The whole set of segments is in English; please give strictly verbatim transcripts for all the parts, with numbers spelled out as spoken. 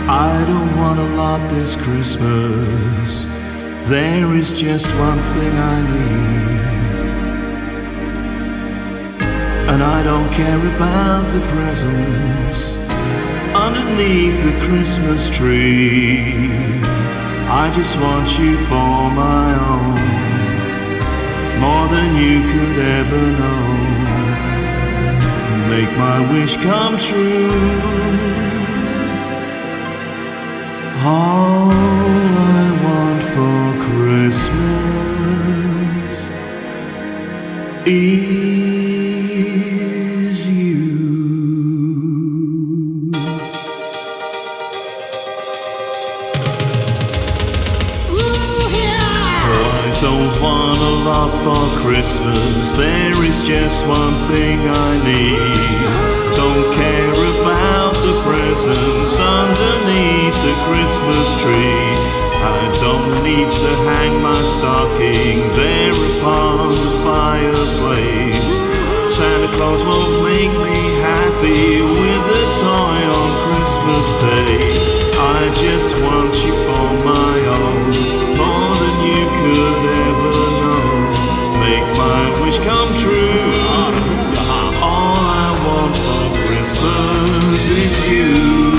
I don't want a lot this Christmas. There is just one thing I need, and I don't care about the presents underneath the Christmas tree. I just want you for my own, more than you could ever know. Make my wish come true. All I want for Christmas is you. Don't want a lot for Christmas. There is just one thing I need. Don't care about the presents underneath the Christmas tree. I don't need to hang my stocking there upon the fireplace. Santa Claus won't make me happy with a toy on Christmas Day. I just want you for my own, more than you could ever know. Make my wish come true. All I want for Christmas is you.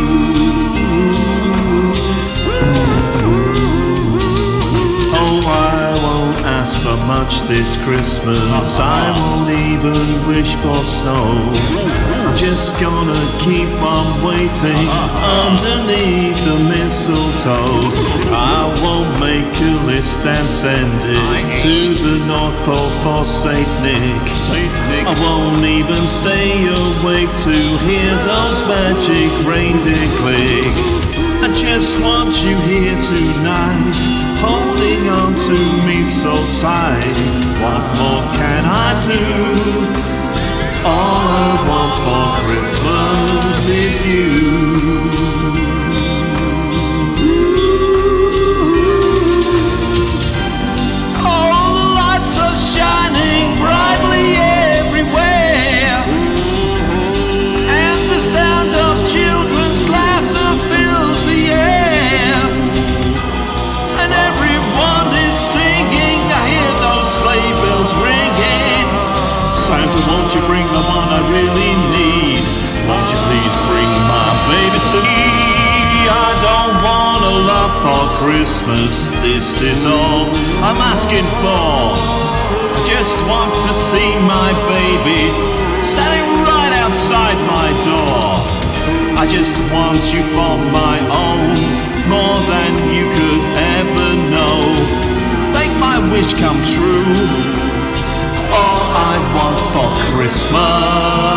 Oh, I won't ask for much this Christmas. I won't even wish for snow. I'm just gonna keep on waiting underneath the mistletoe. I won't make a list and send it to the North Pole for Saint Nick. I won't even stay awake to hear those magic reindeer click. I just want you here tonight, holding on to me so tight. What more can I do? All I want for Christmas is you. All the lights are shining brightly everywhere, and the sound of children's laughter fills the air, and everyone is singing. I hear those sleigh bells ringing. Santa, won't you bring the one I really need? Won't you please bring my baby to me? I don't want a lot for Christmas. This is all I'm asking for. I just want to see my baby standing right outside my door. I just want you for my own, more than you could ever know. Make my wish come true. All I want for Christmas